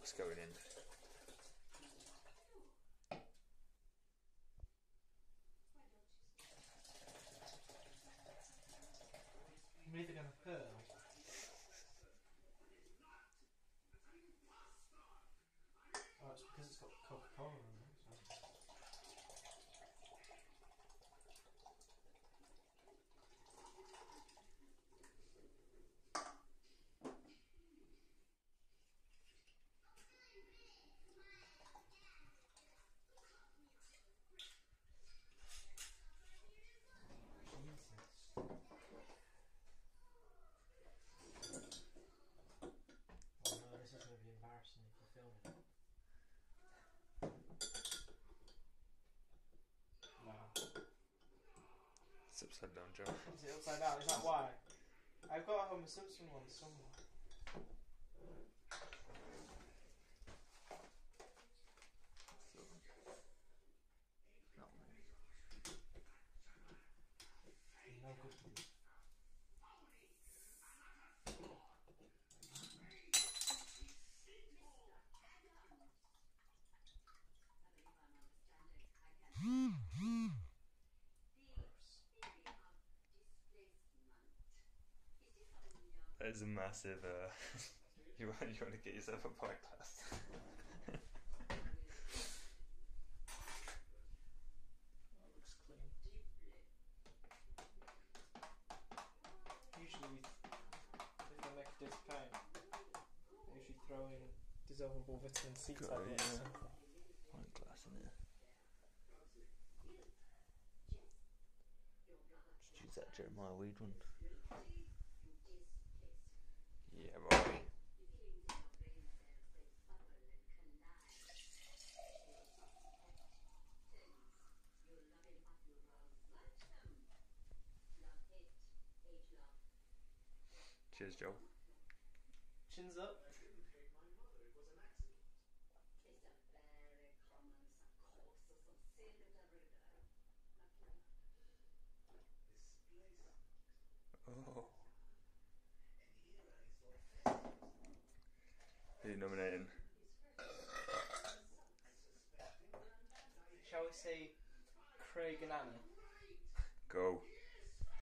What's going in? I'm either going to pearl. Oh, it's because it's got Coca-Cola in it. So. Embarrassing if you film it. No. It's upside down, Joe. Is it upside down? Is that why? I've got a Homer Simpson one somewhere. No good for you. There's a massive. You want to get yourself a pint glass. That looks clean. Usually, if I make a disc paint, I usually throw in dissolvable vitamin C tablets. Yeah. Pint glass in there. Just use that Jeremiah Weed one. Yeah, boy. Cheers, Joe. Chins up. Oh. Who are you nominating? Shall we say Craig and Anna? Go.